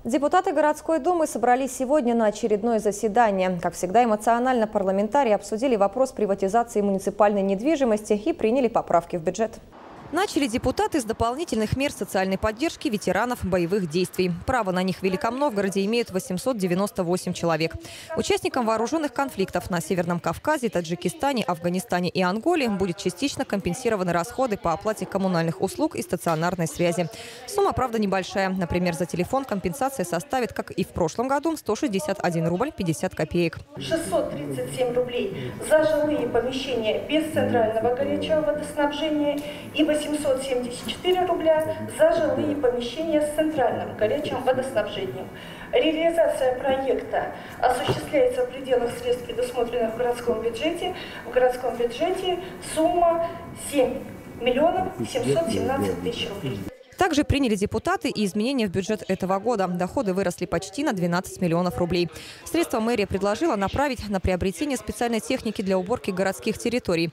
Депутаты городской думы собрались сегодня на очередное заседание. Как всегда, эмоционально парламентарии обсудили вопрос приватизации муниципальной недвижимости и приняли поправки в бюджет. Начали депутаты с дополнительных мер социальной поддержки ветеранов боевых действий. Право на них в Великом Новгороде имеют 898 человек. Участникам вооруженных конфликтов на Северном Кавказе, Таджикистане, Афганистане и Анголе будет частично компенсированы расходы по оплате коммунальных услуг и стационарной связи. Сумма, правда, небольшая. Например, за телефон компенсация составит, как и в прошлом году, 161 рубль 50 копеек. 637 рублей за жилые помещения без центрального горячего водоснабжения и 874 рубля за жилые помещения с центральным горячим водоснабжением. Реализация проекта осуществляется в пределах средств, предусмотренных в городском бюджете. В городском бюджете сумма 7 миллионов 717 тысяч рублей. Также приняли депутаты и изменения в бюджет этого года. Доходы выросли почти на 12 миллионов рублей. Средства мэрия предложила направить на приобретение специальной техники для уборки городских территорий.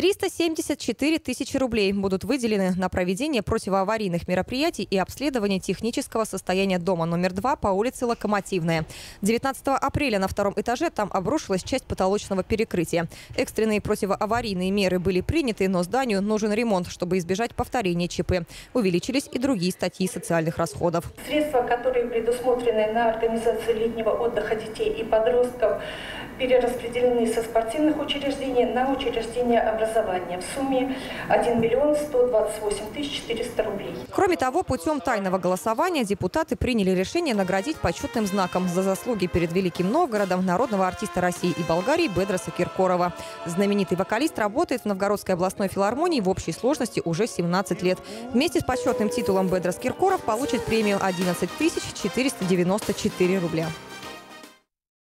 374 тысячи рублей будут выделены на проведение противоаварийных мероприятий и обследование технического состояния дома номер 2 по улице Локомотивная. 19 апреля на втором этаже там обрушилась часть потолочного перекрытия. Экстренные противоаварийные меры были приняты, но зданию нужен ремонт, чтобы избежать повторения ЧП. Увеличились и другие статьи социальных расходов. Средства, которые предусмотрены на организацию летнего отдыха детей и подростков, перераспределены со спортивных учреждений на учреждения образования в сумме 1 миллион 128 тысяч 400 рублей. Кроме того, путем тайного голосования депутаты приняли решение наградить почетным знаком за заслуги перед Великим Новгородом народного артиста России и Болгарии Бедраса Киркорова. Знаменитый вокалист работает в Новгородской областной филармонии в общей сложности уже 17 лет. Вместе с почетным титулом Бедрас Киркоров получит премию 11 494 рубля.